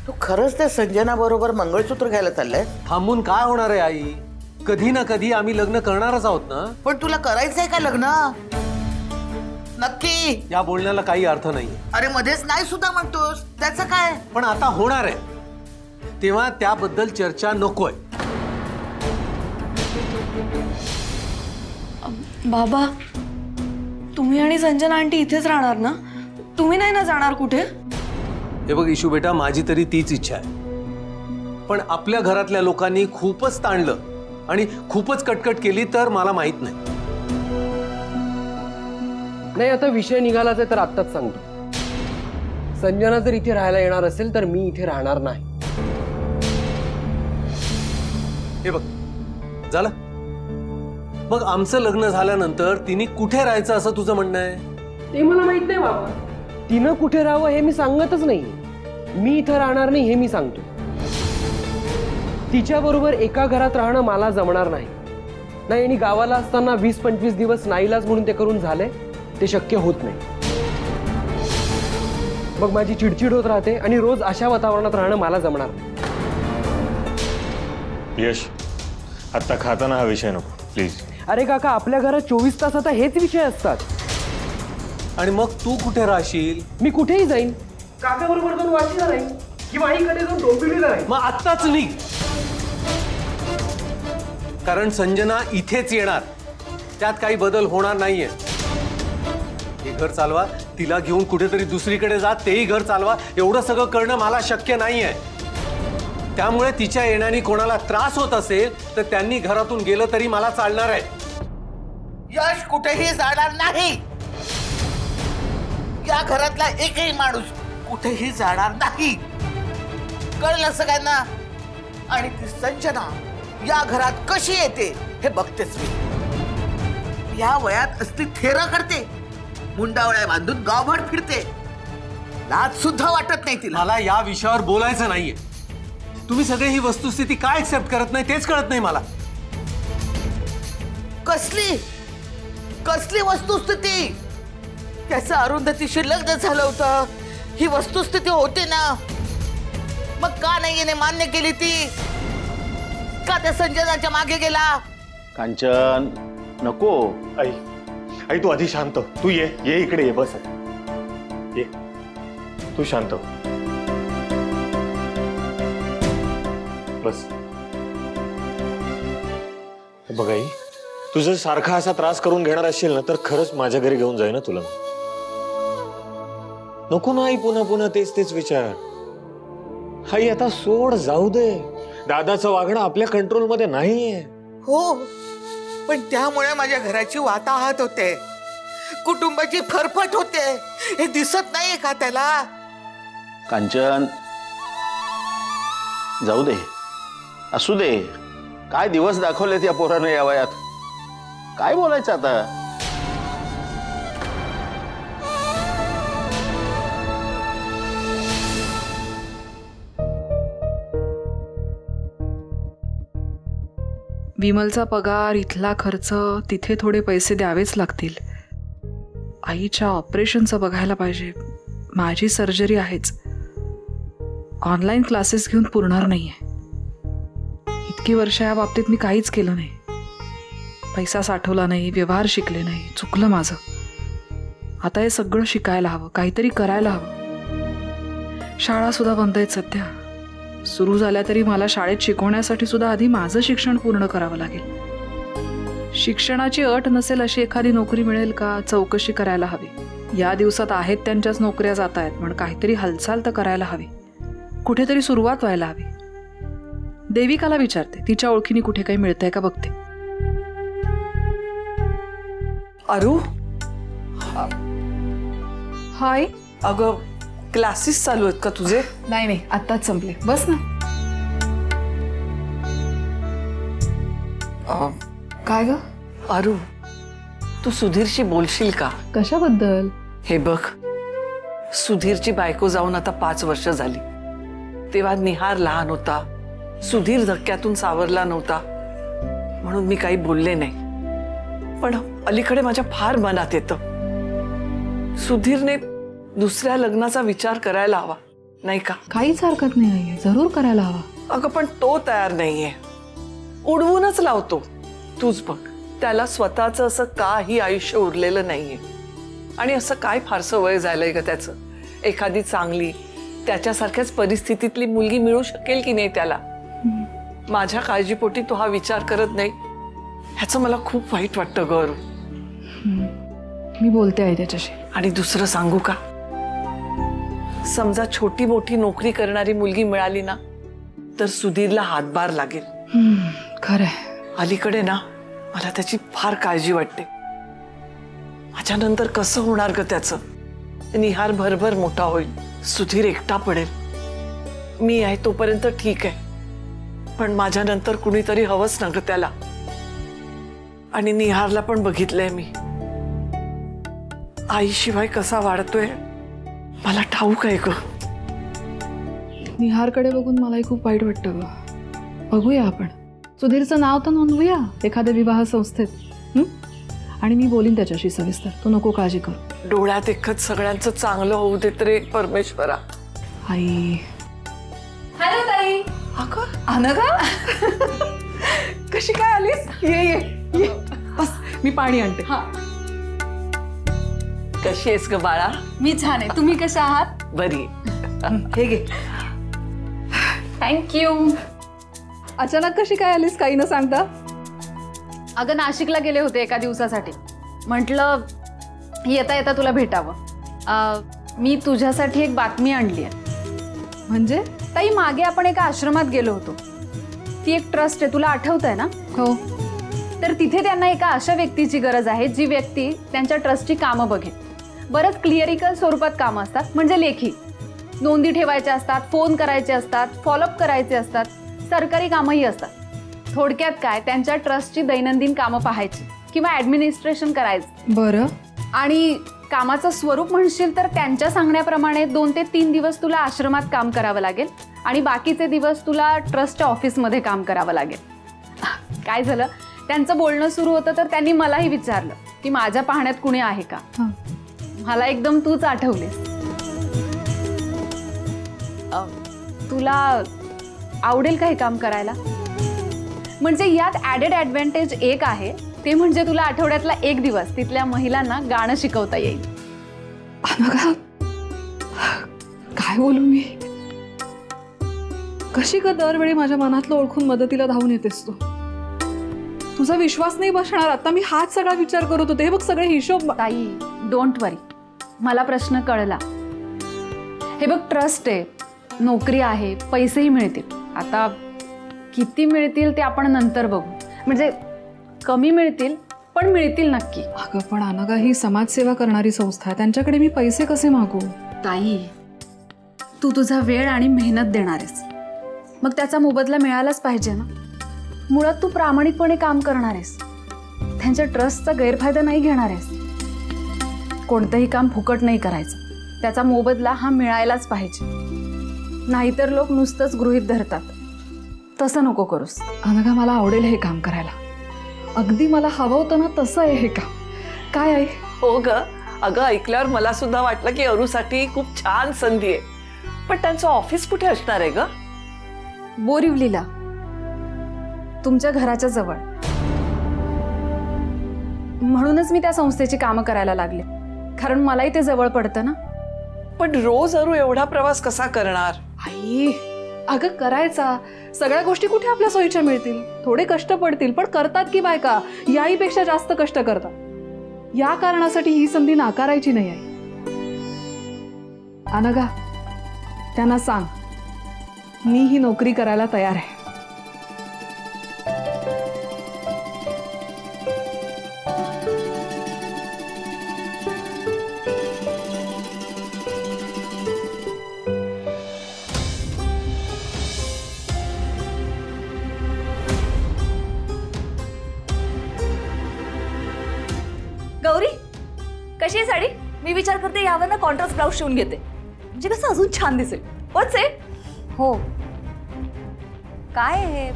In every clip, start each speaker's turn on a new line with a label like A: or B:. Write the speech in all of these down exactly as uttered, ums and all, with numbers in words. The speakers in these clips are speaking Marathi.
A: तू खरंच त्या संजना बरोबर मंगळसूत्र घ्यायला चाललाय?
B: थांबून काय होणार आहे आई? कधी ना कधी आम्ही लग्न करणारच आहोत ना.
A: पण तुला करायचंय का लग्न नक्की?
B: या बोलण्याला काही अर्थ नाही.
A: अरे मध्येच नाही सुद्धा म्हणतोस, त्याचं काय?
B: पण आता होणार आहे तेव्हा त्याबद्दल चर्चा नकोय.
C: बाबा, तुम्ही आणि संजना आंटी इथेच राहणार ना? तुम्ही नाही ना जाणार कुठे?
B: हे बघ इशू बेटा, माझी तरी तीच इच्छा आहे. पण आपल्या घरातल्या लोकांनी खूपच ताणलं आणि खूपच कटकट केली तर मला माहित नाही.
D: नाही, आता विषय निघालाच आहे तर आत्ताच सांगतो, संजना जर इथे राहायला येणार असेल तर मी इथे राहणार नाही.
B: हे बघ झालं, मग आमचं लग्न झाल्यानंतर तिने कुठे राहायचं असं तुझं म्हणणं आहे?
D: ते मला माहित नाही बाबा. तिनं कुठे राहावं हे मी सांगतच नाही. मी इथं राहणार नाही हे मी सांगतो. तिच्या बरोबर एका घरात राहणं मला जमणार नाही. नाही, आणि गावाला असताना वीस पंचवीस दिवस नाईलाज म्हणून ते करून झाले, ते शक्य होत नाही. मग माझी चिडचिड होत राहते आणि रोज अशा वातावरणात राहणं मला जमणार नाही.
E: यश, आता खाताना हा विषय नको प्लीज.
D: अरे काका, आपल्या घरात चोवीस तास आता हेच विषय असतात.
B: आणि मग तू कुठे राहशील?
D: मी कुठेही जाईन. काका बरोबर जाऊन वाशीला राहीन किंवा आईकडे जाऊन डोंबिवलीला राहीन.
B: मग आत्ताच निघ, कारण संजना इथेच येणार. त्यात काही बदल होणार नाहीये. हे घर चालवा, तिला घेऊन कुठेतरी दुसरीकडे जा, तेही घर चालवा, एवढं सगळं करणं मला शक्य नाहीये. त्यामुळे तिच्या येण्याने कोणाला त्रास होत असेल तर त्यांनी घरातून गेलं तरी मला चालणार आहे.
A: यश कुठेही जाणार नाही. या घरातला एकही माणूस कुठेही जाणार नाही, कळलं सगळ्यांना? आणि ती संजना या घरात कशी येते हे बघतेच मी. या वयात असती थेरा करते, मुंडावळ्या बांधून गावभर फिरते, लाज सुद्धा वाटत नाही तिला.
B: मला या विषयावर बोलायचं नाहीये. तुम्ही सगळे ही वस्तुस्थिती काय एक्सेप्ट करत नाही तेच कळत नाही मला.
A: कसली कसली वस्तुस्थिती? त्याचं अरुंधतीशी लग्न झालं होतं, ही वस्तुस्थिती होती ना. मग का नाही येणे मान्य केली ती? का त्या संजनाच्या मागे गेला?
E: कांचन नको. आई आई तू आधी शांत. तू ये ये इकडे ये, बस ये. तू शांत बस. बघ आई, तू जर सारखा असा त्रास करून घेणार असशील ना तर खरंच माझ्या घरी घेऊन जाई ना तुला. नको ना आई, पुन्हा पुन्हा तेच तेच विचार. आई आता सोड, जाऊ दे. दादाचं वागणं आपल्या कंट्रोलमध्ये नाहीये.
A: हो, पण त्यामुळे माझ्या घराची वाताहत होते, कुटुंबाची फरफट होते. हे दिसत नाहीये का त्याला?
F: कांचन जाऊ दे, असू दे. काय दिवस दाखवलेत या पोरानं या वयात. काय बोलायचं आता?
G: विमलचा पगार, इथला खर्च, तिथे थोडे पैसे द्यावेच लागतील. आईच्या ऑपरेशनचं बघायला पाहिजे. माझी सर्जरी आहेच. ऑनलाईन क्लासेस घेऊन पुरणार नाहीये. इतकी वर्ष या बाबतीत मी काहीच केलं नाही. पैसा साठवला नाही, व्यवहार शिकले नाही, चुकलं माझं. आता हे सगळं शिकायला हवं, काहीतरी करायला हवं. शाळा सुद्धा बंद आहेत सध्या. सुरू झाल्या तरी मला शाळेत शिकवण्यासाठी सुद्धा आधी माझं शिक्षण पूर्ण करावं लागेल. शिक्षणाची अट नसेल अशी एखादी नोकरी मिळेल का? चौकशी करायला हवी. या दिवसात आहेत त्यांच्याच नोकऱ्या जात आहेत, पण काहीतरी हालचाल तर करायला हवी. कुठेतरी सुरुवात व्हायला हवी. देविकाला विचारते, तिच्या ओळखीने कुठे काही मिळतंय का बघते.
C: अरू,
G: हाय.
C: अगं क्लासेस चालू आहेत का तुझे?
G: नाही नाही, आत्ताच संपले. बस ना. काय ग?
C: अरू, तू सुधीरशी बोलशील का?
G: कशाबद्दल?
C: हे बघ, सुधीरची बायको जाऊन आता पाच वर्ष झाली. तेव्हा निहार लहान होता, सुधीर धक्क्यातून सावरला नव्हता, म्हणून मी काही बोलले नाही. पण अलीकडे माझ्या फार मनात येतं, सुधीरने दुसऱ्या लग्नाचा विचार करायला हवा. नाही का?
G: काहीच हरकत नाही आहे, जरूर करायला हवा.
C: अगं पण तो तयार नाहीये, उडवूनच लावतो. तूच बघ, त्याला स्वतःचं असं काही आयुष्य उरलेलं नाहीये. आणि असं काय फारसं वय झालंय ग त्याचं. एखादी चांगली त्याच्यासारख्याच परिस्थितीतली मुलगी मिळू शकेल की नाही त्याला? माझ्या काळजीपोटी तो हा विचार करत नाही, ह्याचं मला खूप वाईट वाटतं ग अरू.
G: मी बोलते आहे त्याच्याशी.
C: आणि दुसरं सांगू का, समजा छोटी मोठी नोकरी करणारी मुलगी मिळाली ना तर सुधीरला हातभार लागेल.
G: खरंय.
C: अलीकडे ना मला त्याची फार काळजी वाटते. माझ्यानंतर कसं होणार ग त्याचं? निहार भरभर मोठा होईल, सुधीर एकटा पडेल. मी आहे तोपर्यंत ठीक आहे, पण माझ्यानंतर कुणीतरी हवंच ना ग त्याला. आणि निहारला पण बघितलंय मी, आईशिवाय कसा वाढतोय मला ठाऊक आहे ग.
G: निहारकडे बघून मलाही खूप वाईट वाटतं ग. बघूया आपण सुधीरचं नाव तर नोंदवूया एखाद्या विवाह संस्थेत. हं? आणि मी बोलीन त्याच्याशी सविस्तर, तू नको काळजी कर.
C: डोळ्यात एकच सगळ्यांचं चांगलं होऊ देत रे परमेश्वरा.
G: आई.
H: हॅलो ताई.
C: अगं
G: अनघा, कशी काय आलीस? ये ये ये बस, मी पाणी आणते.
H: हा,
C: कशी आहेस ग बाळा?
H: मी छान आहे, तुम्ही कशा आहात?
C: बरी. हे घे.
H: थँक्यू.
G: अचानक कशी काय आलीस काही न सांगता?
H: अगं नाशिकला गेले होते एका दिवसासाठी, म्हटलं येता येता तुला भेटावं. अं, मी तुझ्यासाठी एक बातमी आणली आहे.
G: म्हणजे?
H: ताई, मागे आपण एका आश्रमात गेलो होतो, ती एक ट्रस्ट आहे, तुला आठवत आहे ना?
G: हो.
H: तर तिथे त्यांना एका अशा व्यक्तीची गरज आहे जी व्यक्ती त्यांच्या ट्रस्टची कामं बघेल. बरंच क्लिअरिकल स्वरूपात कामं असतात, म्हणजे लेखी नोंदी ठेवायच्या असतात, फोन करायचे असतात, फॉलोअप करायचे असतात, सरकारी कामंही असतात. थोडक्यात काय, त्यांच्या ट्रस्टची दैनंदिन कामं पाहायची किंवा ॲडमिनिस्ट्रेशन करायचं.
G: बरं.
H: आणि कामाचं स्वरूप म्हणशील तर त्यांच्या सांगण्याप्रमाणे दोन ते तीन दिवस तुला आश्रमात काम करावं लागेल आणि बाकीचे दिवस तुला ट्रस्टच्या ऑफिसमध्ये काम करावं लागेल. काय झालं, त्यांचं बोलणं सुरू होतं तर त्यांनी मलाही विचारलं की माझ्या पाहण्यात कुणी आहे का. मला एकदम तूच आठवलीस. तुला आवडेल का हे काम करायला? म्हणजे यात ॲडेड ॲडव्हान्टेज एक आहे, ते म्हणजे तुला आठवड्यातला एक दिवस तिथल्या महिलांना गाणं शिकवता येईल.
G: अनघा, काय बोलू मी? कशी का दरवेळी माझ्या मनातलं ओळखून मदतीला धावून येतेस तू? तुझा विश्वास नाही बसणार. आता मी हाच सगळा विचार करत होते. हे बघ सगळे हिशोब.
H: ताई, डोंट वरी, मला प्रश्न कळला. हे बघ, ट्रस्ट आहे, नोकरी आहे, पैसेही मिळतील. आता किती मिळतील ते आपण नंतर बघू. म्हणजे कमी मिळतील, पण मिळतील नक्की.
G: अगं पण अनघा, ही समाजसेवा करणारी संस्था आहे, त्यांच्याकडे मी पैसे कसे मागू?
H: ताई, तू तुझा वेळ आणि मेहनत देणार आहेस, मग त्याचा मोबदला मिळालाच पाहिजे ना. मुळात तू प्रामाणिकपणे काम करणार आहेस, त्यांच्या ट्रस्टचा गैरफायदा नाही घेणार आहेस. कोणतंही काम फुकट नाही करायचं, त्याचा मोबदला हा मिळायलाच पाहिजे. नाहीतर लोक नुसतंच गृहीत धरतात. तसं नको करूस.
G: अनघा, मला आवडेल हे काम करायला. अगदी मला हवं होतं ना तसं आहे हे काम. काय आहे?
C: हो ग. अगं, ऐकल्यावर मला सुद्धा वाटलं की अरूसाठी खूप छान संधी आहे. पण त्यांचं ऑफिस कुठे असणार आहे ग?
H: बोरिवलीला, तुमच्या घराच्या जवळ. म्हणूनच मी त्या संस्थेची कामं करायला लागले, कारण मलाही ते जवळ पडतं ना.
C: पण रोज अरू एवढा प्रवास कसा करणार?
G: आई, अगं करायचा. सगळ्या गोष्टी कुठे आपल्या सोयीच्या मिळतील? थोडे कष्ट पडतील, पण करतात की बायका याहीपेक्षा जास्त कष्ट करतात. या कारणासाठी ही संधी नाकारायची नाही आहे. अनघा, त्यांना सांग मी ही नोकरी करायला तयार आहे.
I: गौरी, कशी आहे साडी? मी विचार करते यावर ना कॉन्ट्रास्ट ब्लाउज शिवून घेते, म्हणजे कसं अजून छान दिसेल. होच आहे. हो. काय आहे?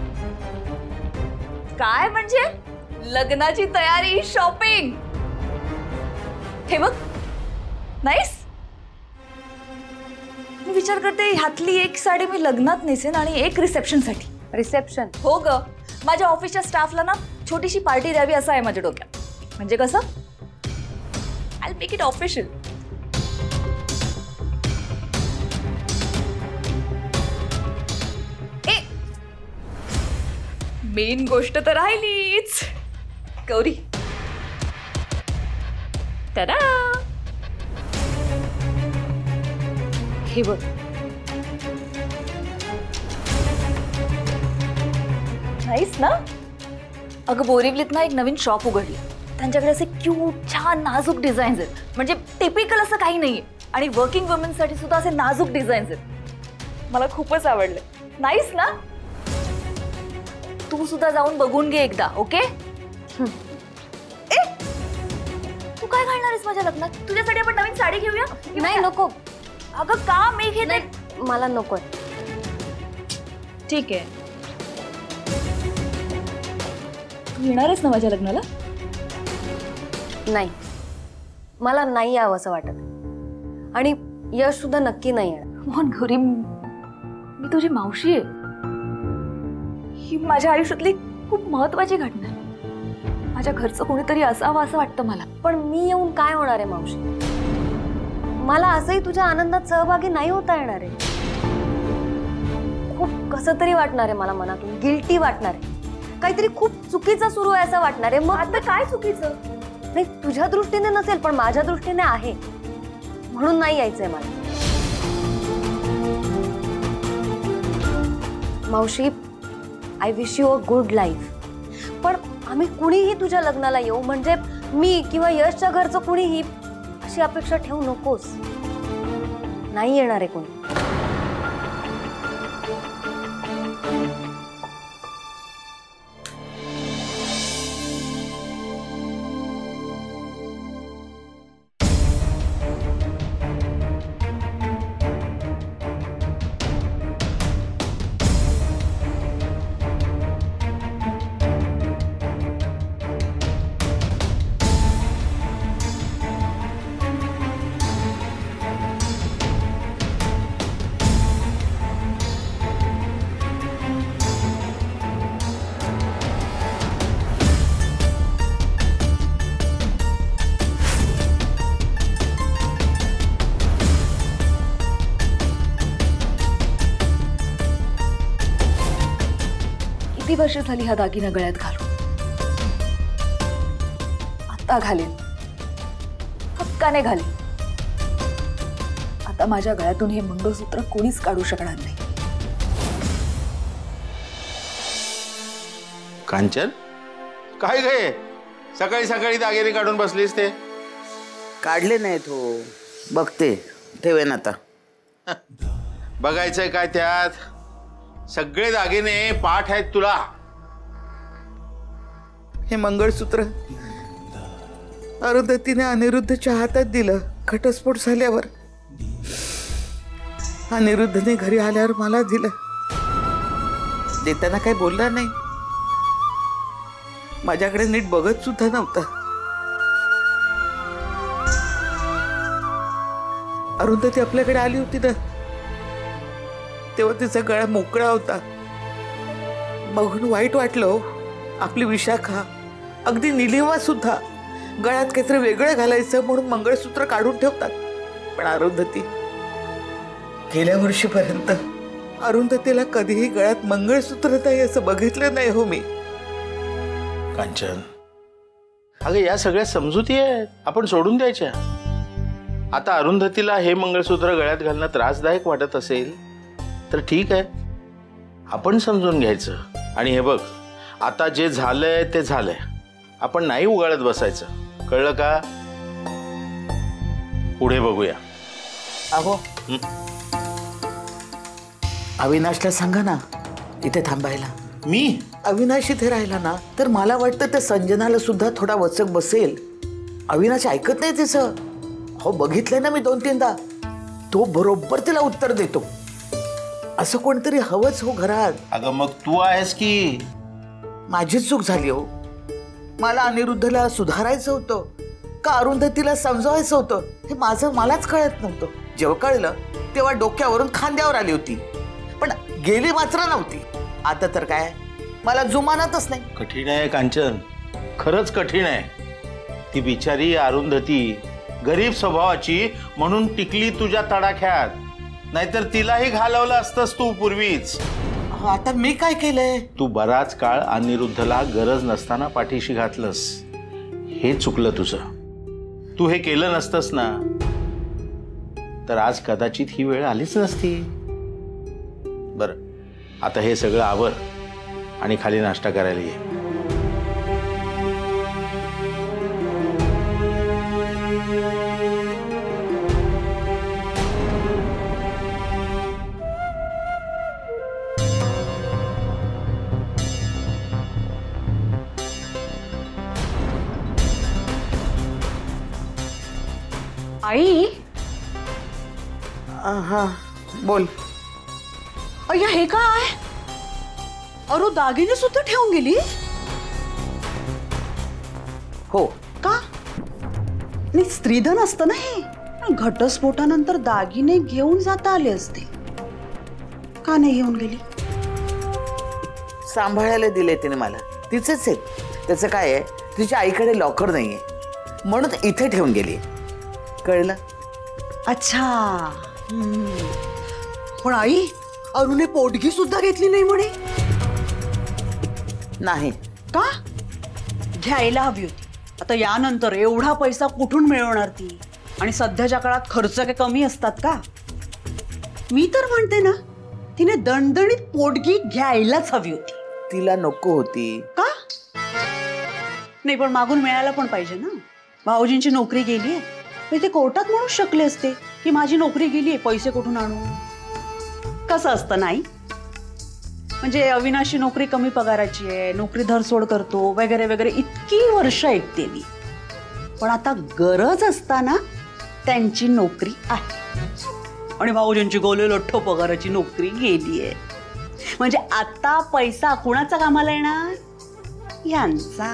I: काय म्हणजे लग्नाची तयारी, शॉपिंग. हे बघ, नाईस. मी विचार करते ह्यातली एक साडी मी लग्नात नेसेन आणि एक रिसेप्शनसाठी.
J: रिसेप्शन?
I: हो ग, माझ्या ऑफिसच्या स्टाफला ना छोटीशी पार्टी द्यावी असं आहे माझ्या डोक्यात. म्हणजे कसं, आय मेक इट ऑफिशियल. ए मेन गोष्ट तर राहिलीच, गौरी. तदा, हे बघ. नाईस ना? अगं बोरिवलीत ना एक नवीन शॉप उघडली. त्यांच्याकडे असे क्यूट छान नाजूक डिझाईन्स आहेत. म्हणजे टिपिकल असं काही नाहीये. आणि वर्किंग वुमेनसाठी सुद्धा असे नाजूक डिझाईन्स आहेत. मला खूपच आवडले. नाईस ना? तू सुद्धा जाऊन बघून घे एकदा. ओके? ए तू काय घालणार आहेस माझ्या लग्नात? तुझ्यासाठी आपण नवीन साडी घेऊया?
J: नाही नको.
I: अगं का? मी घेते.
J: मला नकोय.
I: ठीक आहे. तू येणार आहेस ना माझ्या लग्नाला?
J: नाही, मला नाही यावं असं वाटत. आणि यश सुद्धा नक्की नाही येणार.
I: मोहन गौरी, मी तुझी मावशी आहे. ही माझ्या आयुष्यातली खूप महत्वाची घटना आहे. माझ्या घरचं कोणीतरी असावं असं वाटतं मला.
J: पण मी येऊन काय होणार आहे मावशी? मला असंही तुझ्या आनंदात सहभागी नाही होता येणार आहे. खूप कसं तरी वाटणार आहे मला मनातून. गिल्टी वाटणार आहे. काहीतरी खूप चुकीचं सुरू आहे असं वाटणार आहे. मग
I: आता काय चुकीचं?
J: नाही, तुझ्या दृष्टीने नसेल पण माझ्या दृष्टीने आहे. म्हणून नाही यायचंय मला. मावशी, I wish you a good life. पण आम्ही कुणीही तुझ्या लग्नाला येऊ, म्हणजे मी किंवा यशच्या घरचं कुणीही, अशी अपेक्षा ठेवू नकोस. नाही येणार आहे कोणी.
I: किती वर्ष झाली हा दागिना गळ्यात घालून? आता घालेन, हक्काने घालेन. आता माझ्या गळ्यातून हे मंगळसूत्र कोणीच काढू शकणार नाही.
F: कांचन, काय गे सकाळी सकाळी दागिने काढून बसलीस? ते
A: काढले नाहीत हो. बघते, ठेवेन आता.
F: बघायचंय काय त्यात? सगळे दागिने पाठ आहेत तुला.
A: हे मंगळसूत्र अरुंधतीने अनिरुद्धच्या हातात दिलं घटस्फोट झाल्यावर. अनिरुद्धने घरी आल्यावर मला दिलं. देताना काही बोलला नाही. माझ्याकडे नीट बघत सुद्धा नव्हता. अरुंधती आपल्याकडे आली होती ना, तेव्हा तिचा गळा मोकळा होता. बघून वाईट वाटलं. आपली विशाखा, अगदी निलिमा सुद्धा गळ्यात काहीतरी वेगळं घालायचं म्हणून मंगळसूत्र काढून ठेवतात. पण अरुंधती, गेल्या वर्षीपर्यंत अरुंधतीला कधीही गळ्यात मंगळसूत्र नाही असं बघितलं नाही हो मी.
F: कांचन, अगं या सगळ्या समजुती आहेत, आपण सोडून द्यायच्या. आता अरुंधतीला हे मंगळसूत्र गळ्यात घालणं त्रासदायक वाटत असेल तर ठीक आहे, आपण समजून घ्यायचं. आणि हे बघ, आता जे झालंय ते झालंय. आपण नाही उगाळत बसायचं, कळलं का? पुढे बघूया.
A: अहो, अविनाशला सांगा ना इथे थांबायला.
F: मी?
A: अविनाश इथे राहिला ना तर मला वाटतं त्या संजनाला सुद्धा थोडा वचक बसेल. अविनाश ऐकत नाही तिचं. हो, बघितलंय ना मी दोन तीनदा. तो बरोबर तिला उत्तर देतो. असं कोणतरी हवंच हो घरात.
F: अगं मग तू आहेस की.
A: माझीच चूक झाली हो. मला अनिरुद्धला सुधारायचं होतं का अरुंधतीला समजवायचं होतं हे माझं मलाच कळत नव्हतं. जेव्हा कळलं तेव्हा डोक्यावरून खांद्यावर आली होती, पण गेली मात्र नव्हती. आता तर काय मला जुमानतच नाही.
F: कठीण आहे कांचन, खरंच कठीण आहे. ती बिचारी अरुंधती गरीब स्वभावाची म्हणून टिकली तुझ्या तडाख्यात, नाहीतर तिलाही घालवलं असतंस तू पूर्वीच.
A: आता मी काय केलंय?
F: तू बराच काळ अनिरुद्धला गरज नसताना पाठीशी घातलंस, हे चुकलं तुझं. तू हे केलं नसतंस ना तर आज कदाचित ही वेळ आलीच नसती. बरं, आता हे सगळं आवर आणि खाली नाश्ता करायला ये.
K: आई,
A: हा बोल.
K: अय्या हे काय? अरे दागिने सुद्धा ठेवून गेली?
A: हो.
K: का? नाही, स्त्रीधन असतं ना हे. घटस्फोटानंतर दागिने घेऊन जाता आले असते, का नाही घेऊन गेली?
A: सांभाळायला दिले तिने मला, तिचेच आहेत. त्याचं काय आहे, तिच्या आईकडे लॉकर नाहीये म्हणून इथे ठेवून गेली. कळलं?
K: अच्छा. हम्म. पण आई, अरुणे पोटगी सुद्धा घेतली नाही म्हणे.
A: नाही.
K: का? घ्यायला हवी होती. आता यानंतर एवढा पैसा कुठून मिळवणार ती? आणि सध्याच्या काळात खर्च काही कमी असतात का? मी तर म्हणते ना, तिने दणदणीत पोटगी घ्यायलाच हवी होती.
A: तिला नको होती.
K: का? नाही, पण मागून मिळायला पण पाहिजे ना. भाऊजींची नोकरी गेली आहे, ते कोर्टात म्हणू शकले असते की माझी नोकरी गेली, पैसे कुठून आणू. कसं असतं नाही, म्हणजे अविनाशी नोकरी कमी पगाराची आहे, नोकरी धरसोड करतो वगैरे वगैरे इतकी वर्ष ऐकते मी. पण आता गरज असताना त्यांची नोकरी आहे आणि भाऊजींची गोले लठ्ठ पगाराची नोकरी गेली आहे, म्हणजे आता पैसा कुणाचा कामाला येणार? यांचा.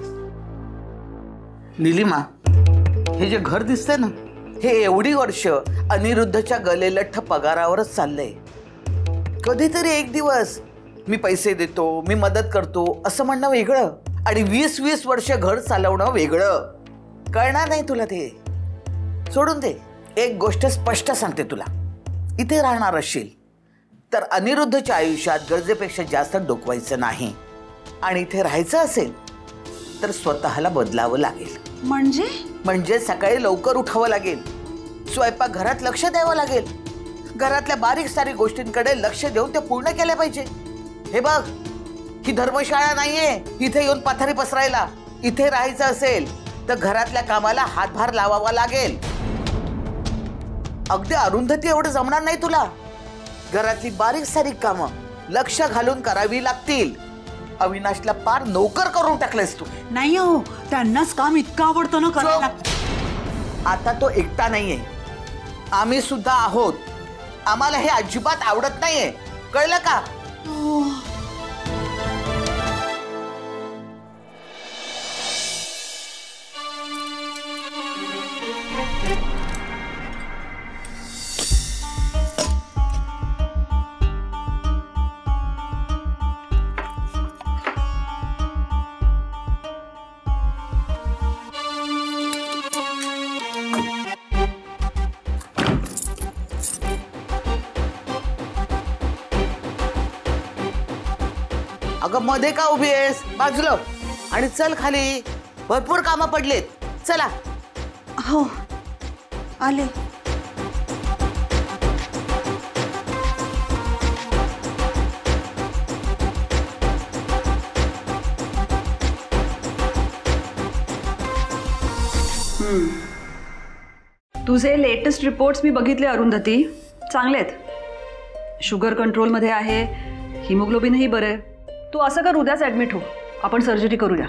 A: निलिमा, हे जे घर दिसतंय ना, हे एवढी वर्ष अनिरुद्धच्या गले लठ्ठ पगारावरच चाललंय. कधीतरी एक दिवस मी पैसे देतो, मी मदत करतो असं म्हणणं वेगळं, आणि वीस वीस वर्ष घर चालवणं वेगळं. कळणार नाही तुला ते. सोडून दे. एक गोष्ट स्पष्ट सांगते तुला, इथे राहणार असशील तर अनिरुद्धच्या आयुष्यात गरजेपेक्षा जास्त डोकवायचं नाही, आणि इथे राहायचं असेल तर स्वतःला बदलावं लागेल.
K: म्हणजे
A: म्हणजे सकाळी लवकर उठावं लागेल, स्वयंपाक घरात लक्ष द्यावं लागेल, घरातल्या बारीक सारीक गोष्टींकडे लक्ष देऊन ते पूर्ण केल्या पाहिजे. हे बघ, ही धर्मशाळा नाहीये इथे येऊन पथारी पसरायला. इथे राहायचं असेल तर घरातल्या कामाला हातभार लावावा लागेल. अगदी अरुंधती एवढं जमणार नाही तुला. घरातली बारीक सारीक कामं लक्ष घालून करावी लागतील. अविनाशला पार नोकर करून टाकलेस तू.
K: नाही हो, त्यांनाच काम इतकं आवडतं ना करायला.
A: आता तो एकटा नाहीये, आम्ही सुद्धा आहोत. आम्हाला हे अजिबात आवडत नाहीये, कळलं का? अगं मध्ये का उभी आहेस? बाजूला आणि चल खाली, भरपूर कामं पडलेत. चला.
K: हो, आले.
L: तुझे लेटेस्ट रिपोर्ट्स मी बघितले अरुंधती, चांगले आहेत. शुगर कंट्रोलमध्ये आहे, हिमोग्लोबिनही बरं आहे. तू असं कर, उद्याच ॲडमिट हो, आपण सर्जरी करूया.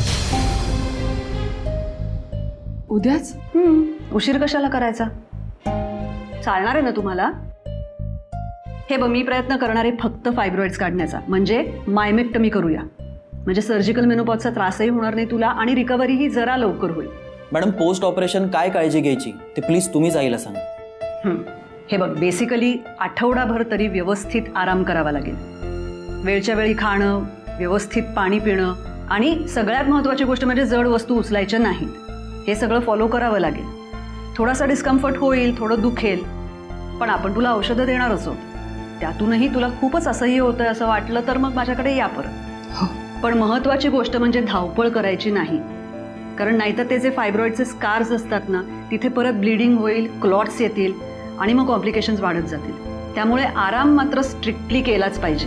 G: उद्याच?
L: उशीर कशाला करायचा? चालणार आहे ना तुम्हाला? हे बघ, मी प्रयत्न करणार आहे फक्त फायब्रॉइड्स काढण्याचा, म्हणजे मायमेक्टमी करूया, म्हणजे सर्जिकल मेनोपॉजचा त्रासही होणार नाही तुला आणि रिकव्हरीही जरा लवकर होईल.
M: मॅडम, पोस्ट ऑपरेशन काय काळजी घ्यायची ते प्लीज तुम्हीच आईला सांगा.
L: हं. हे बघ, बेसिकली आठवडाभर तरी व्यवस्थित आराम करावा लागेल. वेळच्या वेळी खाणं, व्यवस्थित पाणी पिणं आणि सगळ्यात महत्त्वाची गोष्ट म्हणजे जड वस्तू उचलायच्या नाहीत. हे सगळं फॉलो करावं लागेल. थोडासा डिस्कम्फर्ट होईल, थोडं दुखेल, पण आपण तुला औषधं देणार असो. त्यातूनही तुला खूपच असह्य होतं असं वाटलं तर मग माझ्याकडे या परत. पण महत्त्वाची गोष्ट म्हणजे धावपळ करायची नाही, कारण नाहीतर ते जे फायब्रॉइडचे स्कार्स असतात ना, तिथे परत ब्लिडिंग होईल, क्लॉट्स येतील आणि मग कॉम्प्लिकेशन्स वाढत जातील. त्यामुळे आराम मात्र स्ट्रिक्टली केलाच पाहिजे.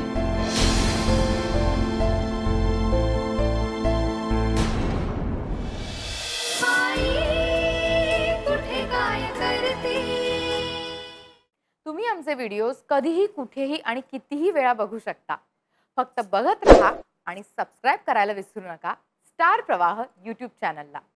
M: तुम्ही आमचे व्हिडिओज कधीही कुठेही आणि कितीही वेळा बघू शकता. फक्त बघत राहा आणि सबस्क्राईब करायला विसरू नका स्टार प्रवाह यूट्यूब चॅनलला.